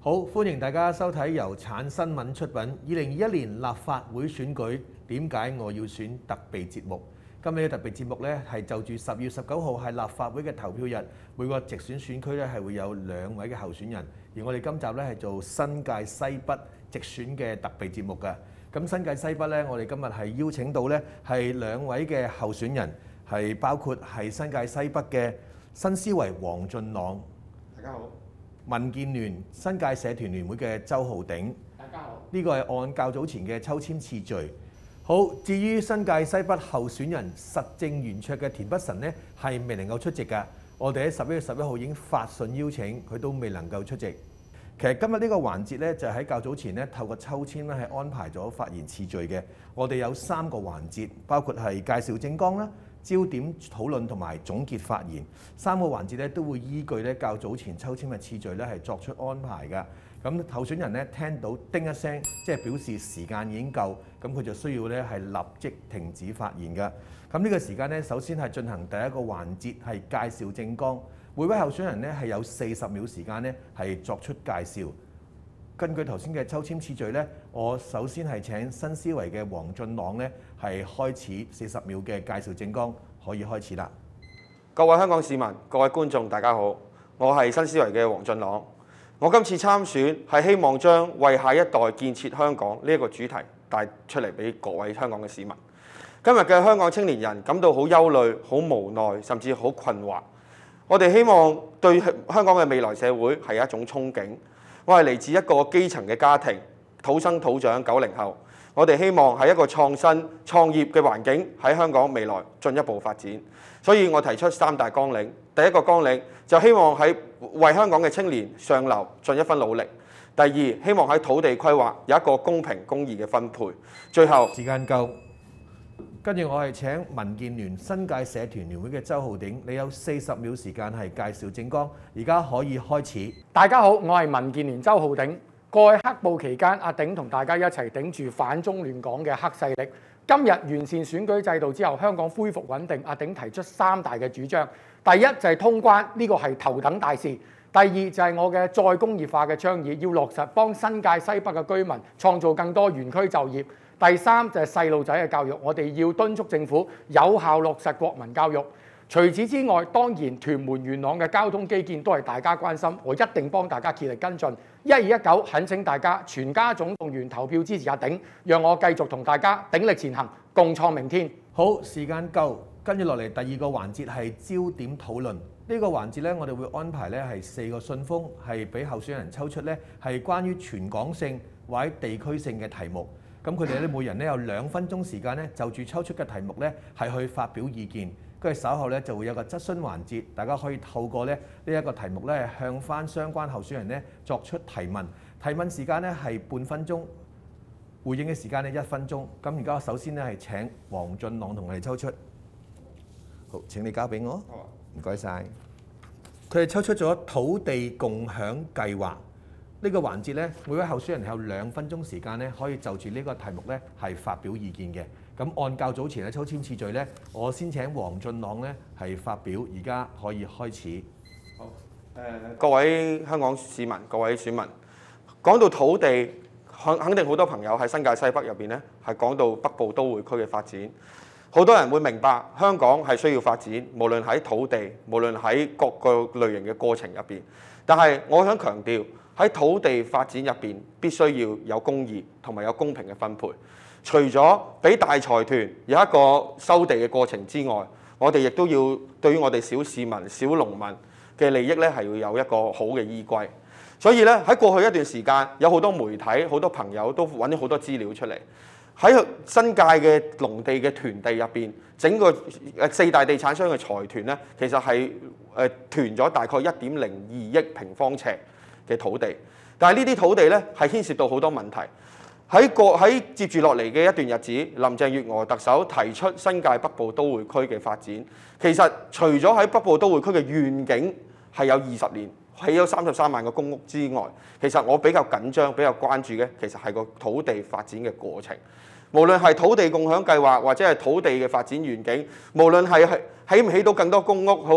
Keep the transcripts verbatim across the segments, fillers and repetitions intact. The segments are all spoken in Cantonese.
好，歡迎大家收睇由產新聞出品二零二一年立法會選舉點解我要選特備節目。今日嘅特別節目咧係就住十月十九號係立法會嘅投票日，每個直選選區咧係會有兩位嘅候選人，而我哋今集咧係做新界西北直選嘅特備節目嘅。咁新界西北咧，我哋今日係邀請到咧係兩位嘅候選人，係包括係新界西北嘅新思維黃俊朗， 大家好； 民建聯新界社團聯會嘅周浩鼎， 大家好。 呢個係按較早前嘅抽籤次序。好，至於新界西北候選人實政圓桌嘅田北辰呢，係未能夠出席㗎。我哋喺十一月十一號已經發信邀請，佢都未能夠出席。其實今日呢個環節咧，就喺較早前咧透過抽籤咧係安排咗發言次序嘅。我哋有三個環節，包括係介紹政綱啦、焦點討論同埋總結發言。三個環節咧都會依據咧較早前抽籤嘅次序咧係作出安排㗎。咁候選人咧聽到叮一聲，即係表示時間已經夠，咁佢就需要咧係立即停止發言㗎。咁呢個時間咧，首先係進行第一個環節，係介紹政綱。每位候選人咧係有四十秒時間咧係作出介紹。根據頭先嘅抽籤次序咧，我首先係請新思維嘅黃俊朗咧係開始四十秒嘅介紹政綱，可以開始啦。 各位香港市民、各位觀眾，大家好，我係新思維嘅黃俊朗。我今次參選係希望將為下一代建設香港呢一個主題帶出嚟俾各位香港嘅市民。今日嘅香港青年人感到好憂慮、好無奈，甚至好困惑。我哋希望對香港嘅未來社會係一種憧憬。我係嚟自一個基層嘅家庭，土生土長九零後。我哋希望係一個創新創業嘅環境喺香港未來進一步發展。所以我提出三大綱領。第一個綱領就希望喺為香港嘅青年上流盡一分努力。第二，希望喺土地規劃有一個公平公義嘅分配。最後時間夠，跟住我係請民建聯新界社團聯會嘅周浩鼎，你有四十秒時間係介紹政綱，而家可以開始。 大家好，我係民建聯周浩鼎。過去黑暴期間，阿鼎同大家一齊頂住反中亂港嘅黑勢力。今日完善選舉制度之後，香港恢復穩定。阿鼎提出三大嘅主張，第一就係通關，呢個係頭等大事；第二就係我嘅再工業化嘅倡議，要落實幫新界西北嘅居民創造更多園區就業；第三就係細路仔嘅教育，我哋要敦促政府有效落實國民教育。除此之外，當然屯門元朗嘅交通基建都係大家關心，我一定幫大家竭力跟進。一二一九，懇請大家全家總動員投票支持阿鼎，讓我繼續同大家鼎力前行，共創明天。 好，時間夠，跟住落嚟第二個環節係焦點討論。呢、這個環節咧，我哋會安排咧係四個信封，係俾候選人抽出咧係關於全港性或者地區性嘅題目。咁佢哋咧每人咧有兩分鐘時間咧就住抽出嘅題目咧係去發表意見。跟住稍後咧就會有個質詢環節，大家可以透過咧呢一個題目咧向翻相關候選人咧作出提問。提問時間咧係半分鐘，回應嘅時間咧一分鐘。咁而家首先咧係請黃俊朗同我哋抽出。好，請你交俾我。唔該晒。佢哋抽出咗土地共享計劃呢個環節咧，每位候選人有兩分鐘時間咧可以就住呢個題目咧係發表意見嘅。咁按較早前嘅抽籤次序咧，我先請黃俊朗咧係發表，而家可以開始。 好，誒、呃、各位香港市民、各位選民，講到土地，肯肯定好多朋友喺新界西北入邊咧，係講到北部都會區嘅發展。好多人會明白香港係需要發展，無論喺土地，無論喺各個類型嘅過程入邊。但係我想強調喺土地發展入邊，必須要有公義同埋有公平嘅分配。除咗俾大財團有一個收地嘅過程之外，我哋亦都要對於我哋小市民、小農民嘅利益咧，係要有一個好嘅依歸。所以咧喺過去一段時間，有好多媒體、好多朋友都揾咗好多資料出嚟。喺新界嘅農地嘅團地入邊，整個誒四大地產商嘅財團咧，其實係誒團咗大概一點零二億平方尺嘅土地。但係呢啲土地咧係牽涉到好多問題。喺個喺接住落嚟嘅一段日子，林鄭月娥特首提出新界北部都會區嘅發展。其實除咗喺北部都會區嘅願景係有二十年，起咗三十三萬個公屋之外，其實我比較緊張、比較關注嘅，其實係個土地發展嘅過程。無論係土地共享計劃或者係土地嘅發展願景，無論係係起唔起到更多公屋，好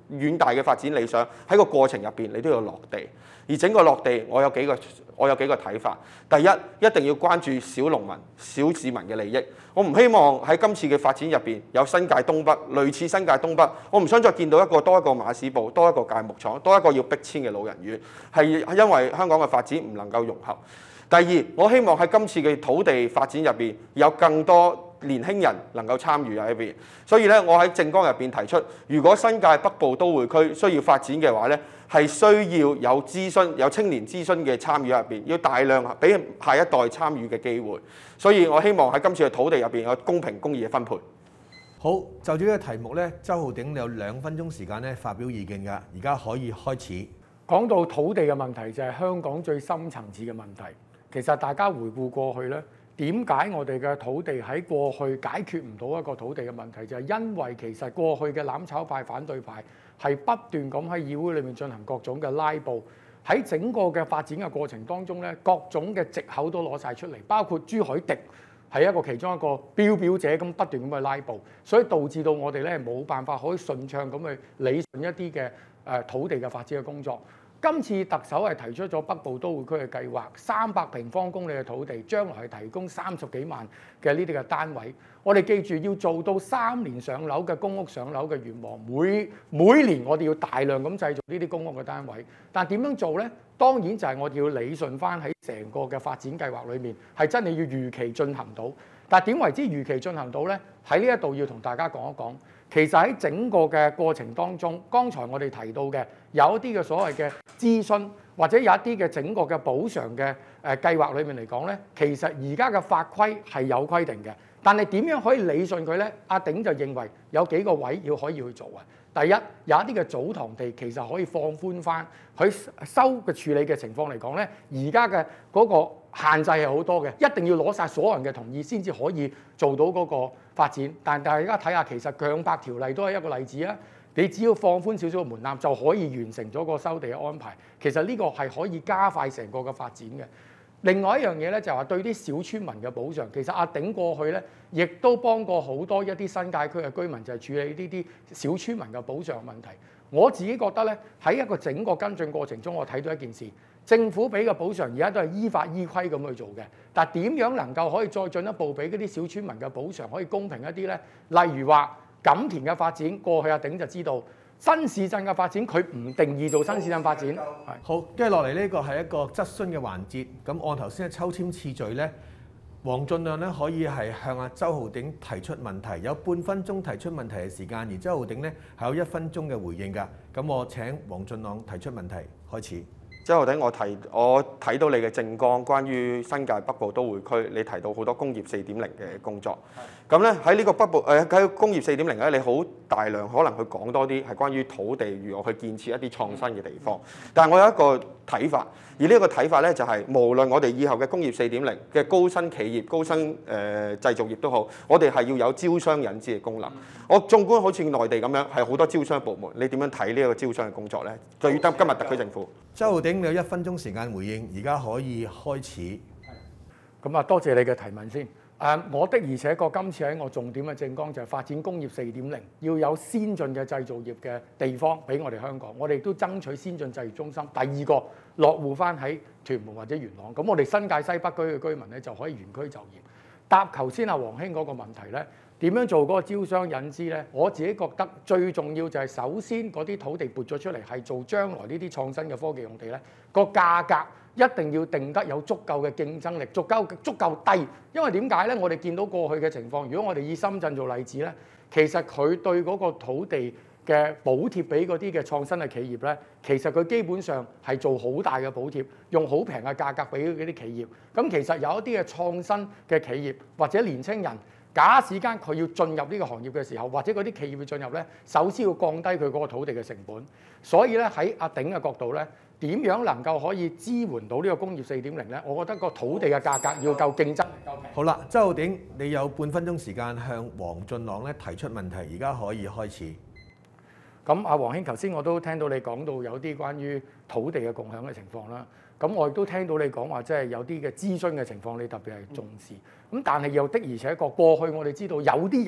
遠大嘅發展理想，喺個過程入邊你都要落地。而整個落地，我有幾個我有幾個睇法。第一，一定要關注小農民、小市民嘅利益。我唔希望喺今次嘅發展入邊有新界東北，類似新界東北，我唔想再見到一個多一個馬屎埔，多一個芥木廠，多一個要逼遷嘅老人院，係因為香港嘅發展唔能夠融合。第二，我希望喺今次嘅土地發展入邊有更多年輕人能夠參與喺入邊，所以咧，我喺政綱入邊提出，如果新界北部都會區需要發展嘅話咧，係需要有諮詢、有青年諮詢嘅參與入邊，要大量俾下一代參與嘅機會。所以我希望喺今次嘅土地入邊有公平公義嘅分配。 好，就住呢個題目咧，周浩鼎你有兩分鐘時間咧發表意見㗎，而家可以開始。 講到土地嘅問題，就係香港最深層次嘅問題。其實大家回顧過去咧，點解我哋嘅土地喺過去解決唔到一個土地嘅問題？就係因為其實過去嘅攬炒派、反對派係不斷咁喺議會裏面進行各種嘅拉布，喺整個嘅發展嘅過程當中咧，各種嘅藉口都攞晒出嚟，包括朱凱廸係一個其中一個表表者咁不斷咁去拉布，所以導致到我哋咧冇辦法可以順暢咁去理順一啲嘅誒土地嘅發展嘅工作。今次特首係提出咗北部都會區嘅計劃，三百平方公里嘅土地，將來係提供三十幾萬嘅呢啲嘅單位。我哋記住要做到三年上樓嘅公屋上樓嘅願望，每每年我哋要大量咁製造呢啲公屋嘅單位。但點樣做呢？當然就係我哋要理順翻喺成個嘅發展計劃裏面，係真係要如期進行到。但點為之如期進行到呢？喺呢一度要同大家講一講。其實喺整個嘅過程當中，剛才我哋提到嘅有一啲嘅所謂嘅諮詢，或者有一啲嘅整個嘅補償嘅誒計劃裏面嚟講咧，其實而家嘅法規係有規定嘅，但係點樣可以理順佢咧？阿鼎就認為有幾個位要可以去做啊。第一，有一啲嘅祖堂地其實可以放寬翻，佢收嘅處理嘅情況嚟講咧，而家嘅嗰個限制係好多嘅，一定要攞晒所有人嘅同意先至可以做到嗰個發展。但大家睇下，其實強拍條例都係一個例子啊！你只要放寬少少嘅門檻，就可以完成咗個收地嘅安排。其實呢個係可以加快成個嘅發展嘅。另外一樣嘢咧，就係話對啲小村民嘅補償，其實阿鼎過去咧，亦都幫過好多一啲新界區嘅居民，就係處理呢啲小村民嘅補償問題。我自己覺得咧，喺一個整個跟進過程中，我睇到一件事，政府俾嘅補償而家都係依法依規咁去做嘅。但點樣能夠可以再進一步俾嗰啲小村民嘅補償可以公平一啲咧？例如話錦田嘅發展，過去阿鼎就知道。新市鎮嘅發展，佢唔定義做新市鎮發展。 好，跟住落嚟呢個係一個質詢嘅環節。咁按頭先嘅抽籤次序咧，黃俊亮咧可以係向阿周浩鼎提出問題，有半分鐘提出問題嘅時間，而周浩鼎咧係有一分鐘嘅回應㗎。咁我請黃俊亮提出問題，開始。 周浩鼎，我提我睇到你嘅政綱，關於新界北部都會區，你提到好多工業四點零嘅工作。咁咧喺呢個北部誒喺工業四點零咧，你好大量可能去講多啲係關於土地如何去建設一啲創新嘅地方。但係我有一個睇法，而呢個睇法咧就係、是、無論我哋以後嘅工業四點零嘅高新企業、高新誒、呃、製造業都好，我哋係要有招商引資嘅功能。我縱觀好似內地咁樣，係好多招商部門，你點樣睇呢一個招商嘅工作咧？對於今今日特區政府， 周浩鼎你有一分鐘時間回應，而家可以開始。 咁啊，多謝你嘅提問先。誒，我的而且確今次喺我重點嘅政綱就係發展工業四點零，要有先進嘅製造業嘅地方俾我哋香港。我哋亦都爭取先進製業中心。第二個落戶翻喺屯門或者元朗，咁我哋新界西北區嘅居民咧就可以原區就業。答頭先阿黃兄嗰個問題咧，點樣做嗰個招商引資咧？我自己覺得最重要就係首先嗰啲土地撥咗出嚟係做將來呢啲創新嘅科技用地咧，個價格一定要定得有足夠嘅競爭力，足夠足夠低。因為點解咧？我哋見到過去嘅情況，如果我哋以深圳做例子咧，其實佢對嗰個土地嘅補貼俾嗰啲嘅創新嘅企業咧，其實佢基本上係做好大嘅補貼，用好平嘅價格俾嗰啲企業。咁其實有一啲嘅創新嘅企業或者年青人，假使間佢要進入呢個行業嘅時候，或者嗰啲企業要進入咧，首先要降低佢嗰個土地嘅成本。所以咧喺阿鼎嘅角度咧，點樣能夠可以支援到呢個工業四點零咧？我覺得個土地嘅價格要夠競爭力夠平。 好啦，周浩鼎，你有半分鐘時間向黃俊朗咧提出問題，而家可以開始。 咁阿黃兄，頭先我都聽到你講到有啲關於土地嘅共享嘅情況啦。咁我亦都聽到你講話，即係有啲嘅諮詢嘅情況，你特別係重視。咁但係又的而且確過去我哋知道有啲人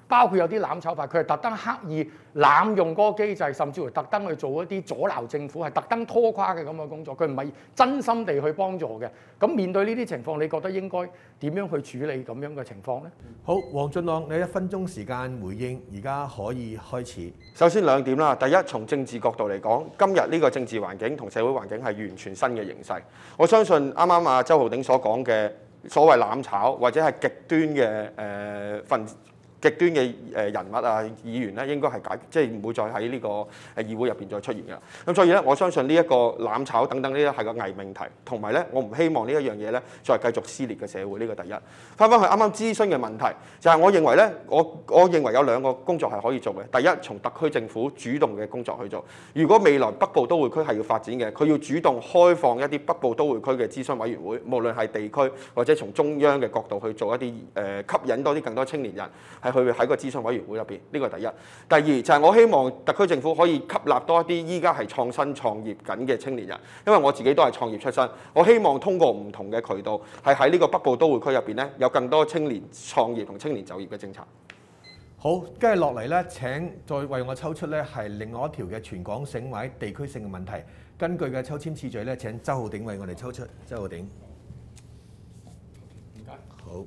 包括有啲攬炒派，佢係特登刻意濫用嗰個機制，甚至乎特登去做一啲阻撓政府，係特登拖垮嘅咁嘅工作。佢唔係真心地去幫助嘅。咁面對呢啲情況，你覺得應該點樣去處理咁樣嘅情況呢？ 好，黃俊朗，你一分鐘時間回應，而家可以開始。 首先兩點啦，第一，從政治角度嚟講，今日呢個政治環境同社會環境係完全新嘅形勢。我相信啱啱阿周浩鼎所講嘅所謂攬炒或者係極端嘅誒份。極端嘅誒人物啊，議員咧應該係解，即係唔會再喺呢個誒議會入邊再出現嘅。咁所以咧，我相信呢一個攬炒等等呢啲係個偽命題，同埋咧，我唔希望呢一樣嘢咧再繼續撕裂嘅社會。呢個第一。翻返去啱啱諮詢嘅問題，就係我認為咧，我我認為有兩個工作係可以做嘅。第一，從特區政府主動嘅工作去做。如果未來北部都會區係要發展嘅，佢要主動開放一啲北部都會區嘅諮詢委員會，無論係地區或者從中央嘅角度去做一啲誒吸引多啲更多青年人係。去喺個諮詢委員會入邊，呢個第一。第二就係我希望特區政府可以吸納多一啲依家係創新創業緊嘅青年人，因為我自己都係創業出身，我希望通過唔同嘅渠道，係喺呢個北部都會區入邊咧，有更多青年創業同青年就業嘅政策。 好，跟住落嚟咧，請再為我抽出咧係另外一條嘅全港性或者地區性嘅問題。根據嘅抽籤次序咧，請周浩鼎為我哋抽出。周浩鼎，唔該。好。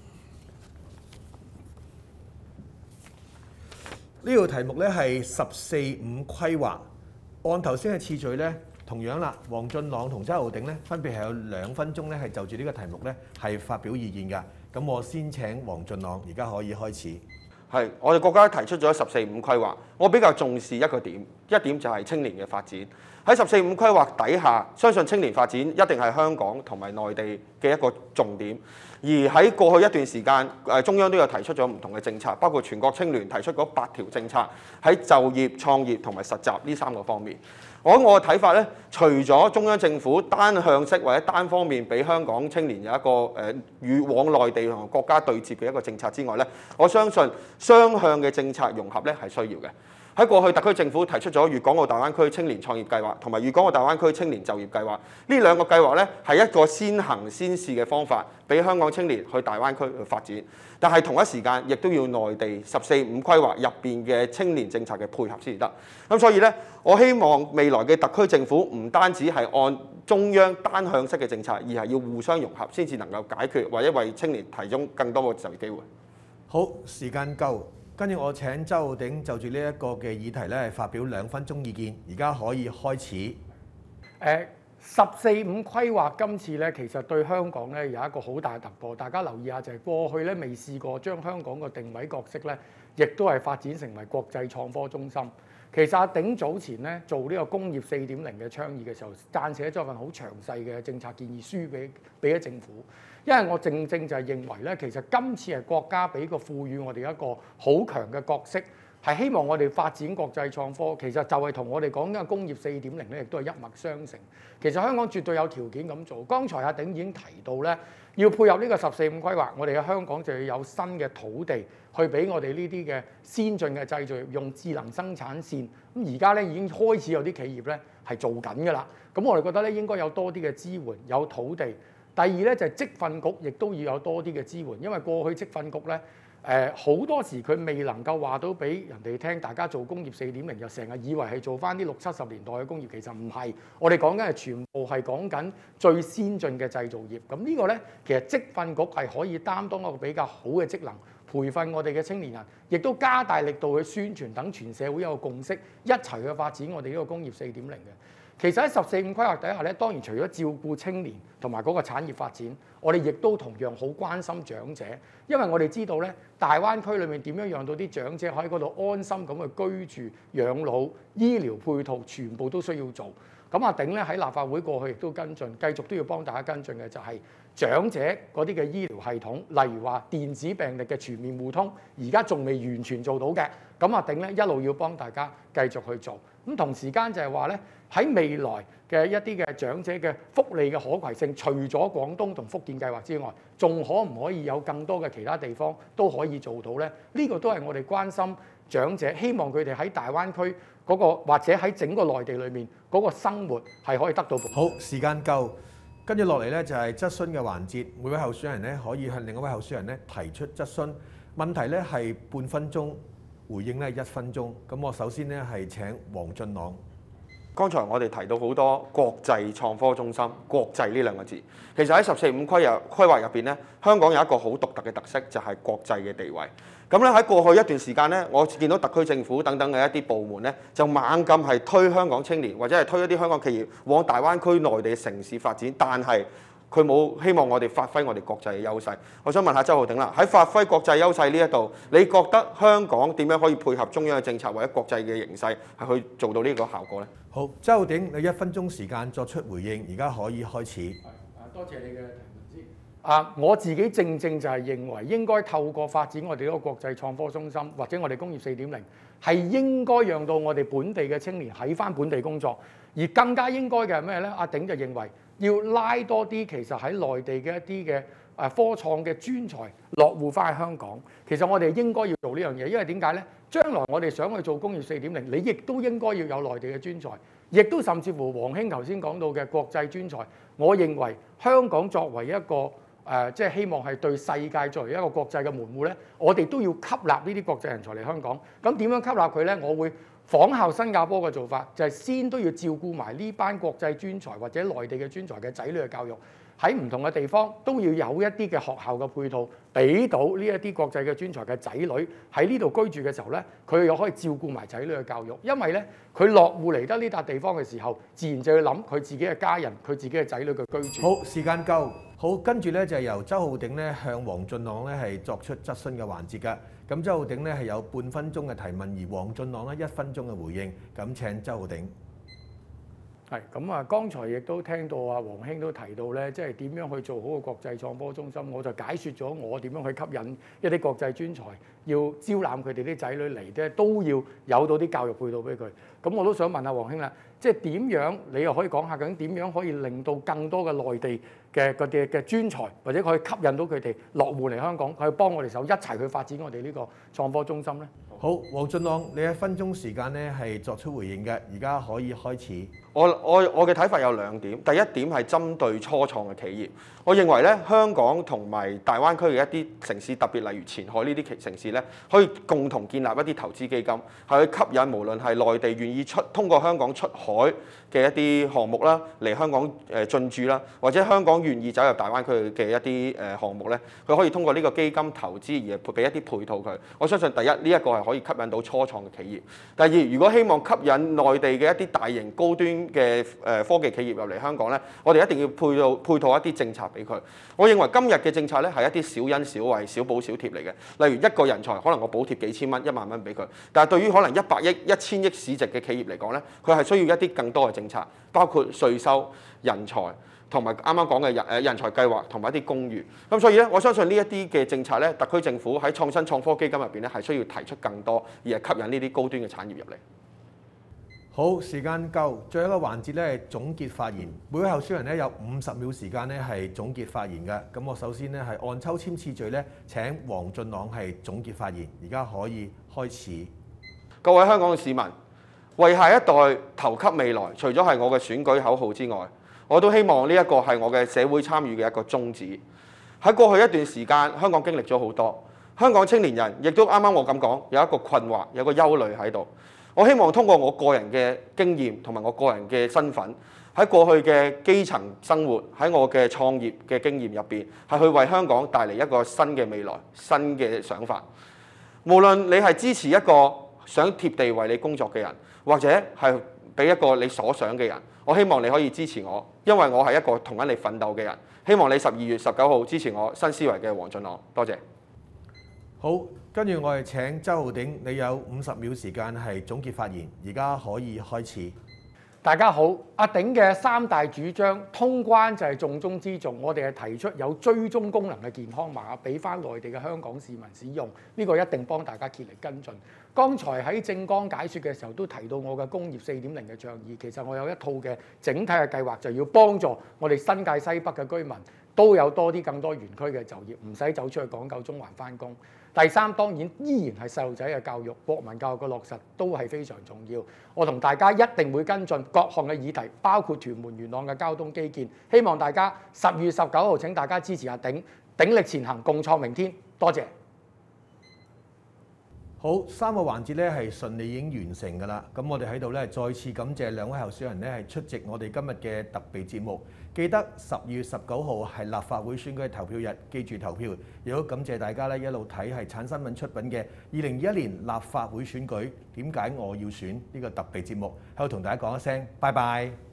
呢個題目咧係十四五規劃，按頭先嘅次序咧，同樣啦，黃俊朗同周浩鼎咧分別係有兩分鐘咧係就住呢個題目咧係發表意見㗎。咁我先請黃俊朗，而家可以開始。 係，我哋國家提出咗十四五規劃，我比較重視一個點，一點就係青年嘅發展。喺十四五規劃底下，相信青年發展一定係香港同埋內地嘅一個重點。而喺過去一段時間，誒中央都有提出咗唔同嘅政策，包括全國青聯提出嗰八條政策，喺就業、創業同埋實習呢三個方面。我我嘅睇法咧，除咗中央政府單向式或者單方面俾香港青年有一個誒與往內地同國家對接嘅一個政策之外咧，我相信雙向嘅政策融合咧係需要嘅。喺過去特區政府提出咗粵港澳大灣區青年創業計劃同埋粵港澳大灣區青年就業計劃，呢兩個計劃咧係一個先行先試嘅方法，俾香港青年去大灣區去發展。但係同一時間亦都要內地十四五規劃入邊嘅青年政策嘅配合先至得。咁所以咧，我希望未來嘅特區政府唔單止係按中央單向式嘅政策，而係要互相融合，先至能夠解決或者為青年提供更多嘅就業機會。 好，時間夠。跟住我請周浩鼎就住呢一個嘅議題咧，發表兩分鐘意見。而家可以開始。 誒十四五規劃今次咧，其實對香港咧有一個好大嘅突破。大家留意下，就係過去咧未試過將香港個定位角色咧，亦都係發展成為國際創科中心。其實阿鼎早前咧做呢個工業四點零嘅倡議嘅時候，撰寫咗份好詳細嘅政策建議書俾俾咗政府。因為我正正就係認為咧，其實今次係國家俾個賦予我哋一個好強嘅角色，係希望我哋發展國際創科。其實就係同我哋講緊嘅工業四點零咧，亦都係一脈相承。其實香港絕對有條件咁做。剛才阿鼎已經提到咧，要配合呢個十四五規劃，我哋嘅香港就要有新嘅土地去俾我哋呢啲嘅先進嘅製造業用智能生產線。咁而家咧已經開始有啲企業咧係做緊㗎啦。咁我哋覺得咧應該有多啲嘅支援，有土地。第二咧就係職訓局，亦都要有多啲嘅支援，因為過去職訓局咧誒好多時佢未能夠話到俾人哋聽，大家做工業四點零就成日以為係做翻啲六七十年代嘅工業，其實唔係。我哋講緊係全部係講緊最先進嘅製造業。咁呢個咧其實職訓局係可以擔當一個比較好嘅職能，培訓我哋嘅青年人，亦都加大力度去宣傳，等全社會有個共識，一齊去發展我哋呢個工業四點零嘅。其實喺十四五規劃底下咧，當然除咗照顧青年同埋嗰個產業發展，我哋亦都同樣好關心長者，因為我哋知道咧，大灣區裏面點樣讓到啲長者喺嗰度安心咁去居住、養老、醫療配套，全部都需要做。咁阿鼎咧喺立法會過去亦都跟進，繼續都要幫大家跟進嘅就係長者嗰啲嘅醫療系統，例如話電子病歷嘅全面互通，而家仲未完全做到嘅。咁阿鼎咧一路要幫大家繼續去做。咁同時間就係話咧，喺未來嘅一啲嘅長者嘅福利嘅可攜性，除咗廣東同福建計劃之外，仲可唔可以有更多嘅其他地方都可以做到咧？呢個都係我哋關心長者，希望佢哋喺大灣區嗰個或者喺整個內地裏面嗰個生活係可以得到。 好，時間夠，跟住落嚟咧就係質詢嘅環節，每位候選人咧可以向另一位候選人咧提出質詢。 問題咧係半分鐘，回應咧一分鐘。咁我首先咧係請黃俊朗。 剛才我哋提到好多國際創科中心，國際呢兩個字，其實喺十四五規劃規劃入邊咧，香港有一個好獨特嘅特色，就係國際嘅地位。咁咧喺過去一段時間咧，我見到特區政府等等嘅一啲部門咧，就猛咁係推香港青年或者係推一啲香港企業往大灣區內地城市發展，但係佢冇希望我哋發揮我哋國際嘅優勢。我想問下周浩鼎啦，喺發揮國際優勢呢一度，你覺得香港點樣可以配合中央嘅政策或者國際嘅形勢，係去做到呢個效果呢？ 好，周浩鼎，你一分鐘時間作出回應，而家可以開始。 啊，多謝你嘅提問先。啊，我自己正正就係認為應該透過發展我哋呢個國際創科中心，或者我哋工業四點零，係應該讓到我哋本地嘅青年喺翻本地工作，而更加應該嘅係咩呢？阿鼎就認為要拉多啲其實喺內地嘅一啲嘅誒科創嘅專才落戶翻喺香港。其實我哋應該要做呢樣嘢，因為點解呢？將來我哋想去做工業四點零，你亦都應該要有內地嘅專才，亦都甚至乎黃兄頭先講到嘅國際專才。我認為香港作為一個誒，即、呃、係、就是、希望係對世界作為一個國際嘅門戶呢，我哋都要吸納呢啲國際人才嚟香港。咁點樣吸納佢呢？我會仿效新加坡嘅做法，就係、是、先都要照顧埋呢班國際專才或者內地嘅專才嘅仔女嘅教育。喺唔同嘅地方都要有一啲嘅學校嘅配套，俾到呢一啲國際嘅專才嘅仔女喺呢度居住嘅時候咧，佢又可以照顧埋仔女嘅教育。因為咧，佢落戶嚟得呢笪地方嘅時候，自然就要諗佢自己嘅家人、佢自己嘅仔女嘅居住。 好，時間夠。好，跟住咧就係由周浩鼎咧向黃俊朗咧係作出質詢嘅環節㗎。咁周浩鼎咧係有半分鐘嘅提問，而黃俊朗咧一分鐘嘅回應。咁請周浩鼎。 係咁啊！剛才亦都聽到啊，黃兄都提到咧，即係點樣去做好個國際創科中心，我就解説咗我點樣去吸引一啲國際專才，要招攬佢哋啲仔女嚟咧，都要有到啲教育配套俾佢。咁我都想問下黃兄啦，即係點樣你又可以講下究竟點樣可以令到更多嘅內地嘅嗰啲嘅專才，或者可以吸引到佢哋落戶嚟香港，佢去幫我哋手一齊去發展我哋呢個創科中心咧？ 好，黃俊朗，你一分鐘時間咧係作出回應嘅，而家可以開始。 我我我嘅睇法有兩點，第一點係針對初創嘅企業，我認為咧香港同埋大灣區嘅一啲城市，特別例如前海呢啲城市咧，可以共同建立一啲投資基金，係去吸引無論係內地願意出通過香港出海嘅一啲項目啦，嚟香港誒進駐啦，或者香港願意走入大灣區嘅一啲誒項目咧，佢可以通過呢個基金投資而俾一啲配套佢。我相信第一呢一個係可以吸引到初創嘅企業。第二，如果希望吸引內地嘅一啲大型高端嘅誒科技企業入嚟香港咧，我哋一定要配套配套一啲政策俾佢。我認為今日嘅政策咧係一啲小恩小惠、小補小貼嚟嘅。例如一個人才可能我補貼幾千蚊、一萬蚊俾佢，但係對於可能一百億、一千億市值嘅企業嚟講咧，佢係需要一啲更多嘅政策，包括稅收、人才同埋啱啱講嘅人誒人才計劃同埋一啲公寓。咁所以咧，我相信呢一啲嘅政策咧，特區政府喺創新創科基金入邊咧係需要提出更多，而係吸引呢啲高端嘅產業入嚟。 好，時間夠，最後一個環節咧係總結發言。每位候選人咧有五十秒時間咧係總結發言嘅。咁我首先咧係按抽籤次序咧請黃俊朗係總結發言。而家可以開始。 各位香港嘅市民，為下一代投給未來，除咗係我嘅選舉口號之外，我都希望呢一個係我嘅社會參與嘅一個宗旨。喺過去一段時間，香港經歷咗好多，香港青年人亦都啱啱我咁講，有一個困惑，有個憂慮喺度。我希望通過我個人嘅經驗同埋我個人嘅身份，喺過去嘅基層生活，喺我嘅創業嘅經驗入邊，係去為香港帶嚟一個新嘅未來、新嘅想法。無論你係支持一個想貼地為你工作嘅人，或者係俾一個你所想嘅人，我希望你可以支持我，因為我係一個同緊你奮鬥嘅人。希望你十二月十九號支持我新思維嘅黃俊朗，多謝。 好，跟住我哋請周浩鼎，你有五十秒時間係總結發言，而家可以開始。 大家好，阿鼎嘅三大主張，通關就係重中之重。我哋係提出有追蹤功能嘅健康碼，俾翻內地嘅香港市民使用，呢個一定幫大家竭力跟進。剛才喺政綱解説嘅時候都提到我嘅工業四點零嘅倡議，其實我有一套嘅整體嘅計劃，就要幫助我哋新界西北嘅居民都有多啲更多園區嘅就業，唔使走出去港九中環返工。第三，當然依然係細路仔嘅教育，國民教育嘅落實都係非常重要。我同大家一定會跟進各項嘅議題，包括屯門元朗嘅交通基建。希望大家十月十九號請大家支持阿鼎，鼎力前行，共創明天。多謝。 好，三個環節咧係順利已經完成㗎啦。咁我哋喺度咧再次感謝兩位候選人咧係出席我哋今日嘅特別節目。記得十二月十九號係立法會選舉投票日，記住投票。亦都感謝大家咧一路睇係產新聞出品嘅二零二一年立法會選舉點解我要選呢個特別節目，喺度同大家講一聲拜拜。